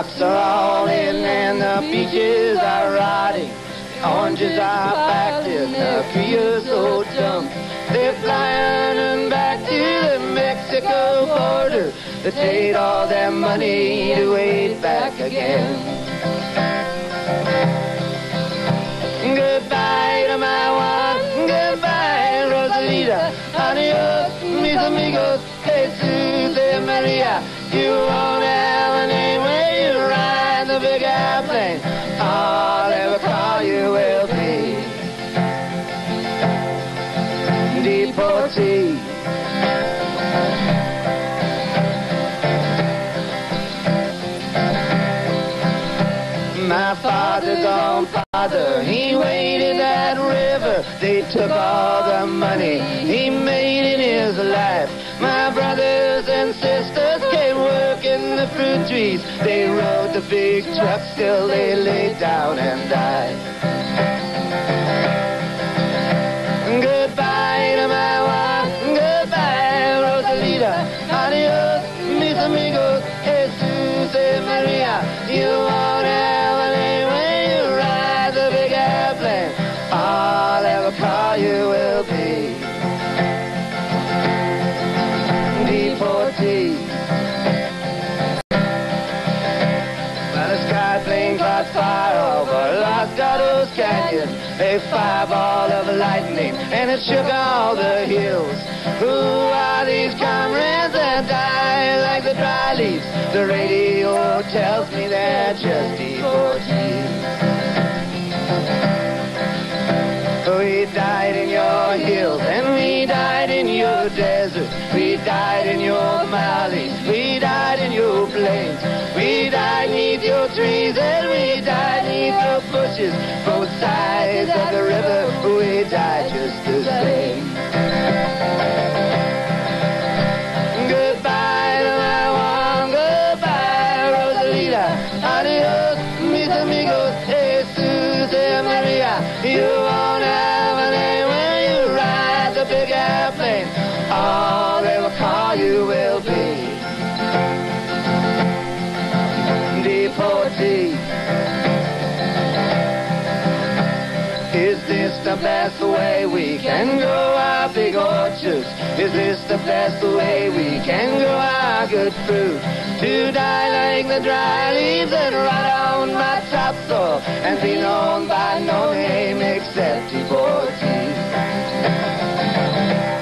rocks are all in and the beaches are rotting. Oranges are packed in the creosote dump. They're flying them back to the Mexico border to trade all their money to wade back again. Goodbye to my one, goodbye Rosalita. Adios, mis amigos, Jesus and Maria. You won't have a name when you ride the big airplane. All I'll ever call you will be deportee. My father's own father, he waded that river. They took all the money he made in his life. My brothers and sisters came working the fruit trees. They rode the big trucks till they laid down and died. Goodbye to my wife, goodbye Rosalita. Adios, mis amigos, Jesus and Maria. You won't have a name when you ride the big airplane. All I'll ever call you will be deportee. Well, the sky plane caught fire over Los Gatos Canyon. A fireball of lightning and it shook all the hills. Who are these comrades that die like the dry leaves? The radio tells me they're just deportees. We died in your hills and we died in your deserts. We died in your valleys, we died in your plains. We died neath your trees and we died neath your bushes. Both sides of the river, we died just the same. Goodbye to my one, goodbye Rosalita. Adios, mis amigos, Jesus and Maria. You won't have a name when you ride the big airplane. All they will call you will be deportee. Is this the best way we can grow our big orchards? Is this the best way we can grow our good fruit? To die like the dry leaves and rot on my topsoil and be known by no name except deportee.